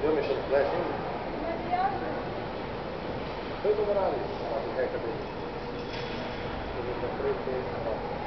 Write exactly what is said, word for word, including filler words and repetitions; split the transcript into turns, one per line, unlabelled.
Io ho messo il flash in. Dove bravi? Ma che capito? Dove